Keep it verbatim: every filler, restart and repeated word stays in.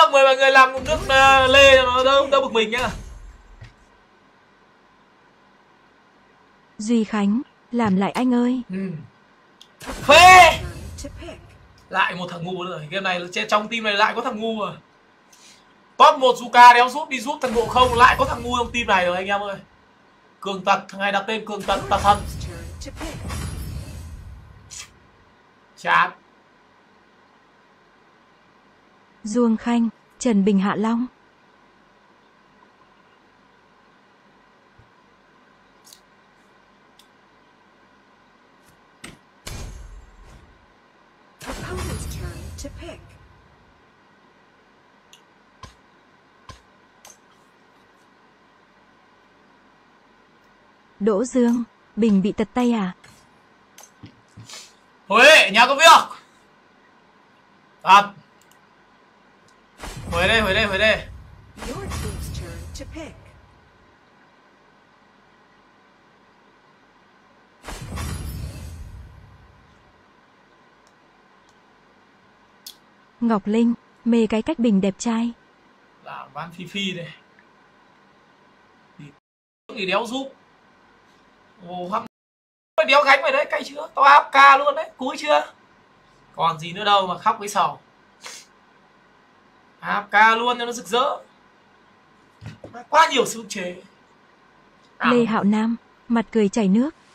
Vâng, mời mọi người làm một nước uh, lê cho nó đỡ, đỡ bực mình nhá. Duy Khánh, làm lại anh ơi. Ừ. Phê. Lại một thằng ngu rồi. Game này trong team này lại có thằng ngu rồi. Top một Zuka đéo giúp đi giúp thằng Ngộ Không, lại có thằng ngu trong team này rồi anh em ơi. Cường tật, thằng này đặt tên Cường tật tật thân. Chán. Dương Khanh, Trần Bình Hạ Long. Đỗ Dương, Bình bị tật tay à? Huế, nhà có việc. Thật. Huế đây, Huế đây, Huế đây. Ngọc Linh, mê cái cách Bình đẹp trai. Làm bán phi phi đây. Thì đéo giúp. Ồ, hăng. Đéo gánh rồi đấy, cay chưa? Tao áp ca luôn đấy, cúi chưa? Còn gì nữa đâu mà khóc với sầu. áp ca luôn cho nó rực rỡ. Quá nhiều sự chế. Lê Hạo Nam, mặt cười chảy nước.